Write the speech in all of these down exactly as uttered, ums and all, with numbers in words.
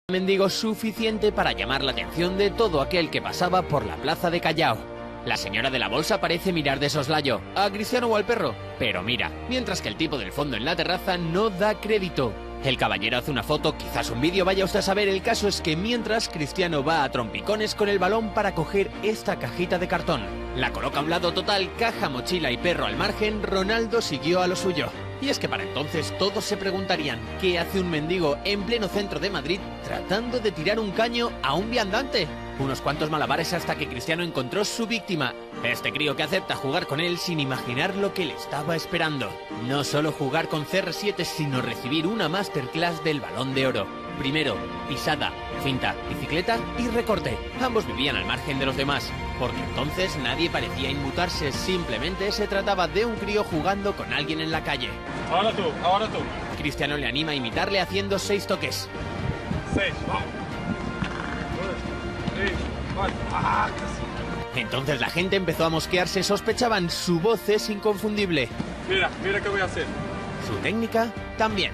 mendigo suficiente para llamar la atención de todo aquel que pasaba por la plaza de Callao. La señora de la bolsa parece mirar de soslayo a Cristiano o al perro, pero mira, mientras que el tipo del fondo en la terraza no da crédito. El caballero hace una foto, quizás un vídeo, vaya usted a saber. El caso es que mientras Cristiano va a trompicones con el balón para coger esta cajita de cartón. La coloca a un lado total, caja, mochila y perro al margen, Ronaldo siguió a lo suyo. Y es que para entonces todos se preguntarían ¿qué hace un mendigo en pleno centro de Madrid tratando de tirar un caño a un viandante? Unos cuantos malabares hasta que Cristiano encontró su víctima. Este crío que acepta jugar con él sin imaginar lo que le estaba esperando. No solo jugar con C R siete, sino recibir una masterclass del Balón de Oro. Primero, pisada, finta, bicicleta y recorte. Ambos vivían al margen de los demás, porque entonces nadie parecía inmutarse, simplemente se trataba de un crío jugando con alguien en la calle. Ahora tú, ahora tú. Cristiano le anima a imitarle haciendo seis toques. Seis, vamos. Tres, cuatro. Ah, casi. Entonces la gente empezó a mosquearse, sospechaban, su voz es inconfundible. Mira, mira qué voy a hacer. Su técnica también.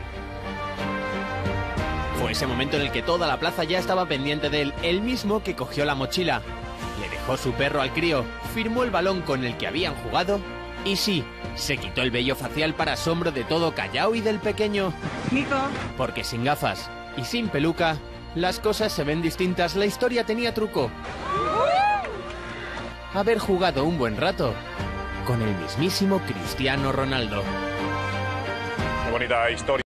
Fue ese momento en el que toda la plaza ya estaba pendiente de él, el mismo que cogió la mochila. Le dejó su perro al crío, firmó el balón con el que habían jugado y sí, se quitó el vello facial para asombro de todo Callao y del pequeño. Nico. Porque sin gafas y sin peluca, las cosas se ven distintas, la historia tenía truco. Haber jugado un buen rato con el mismísimo Cristiano Ronaldo. Qué bonita historia.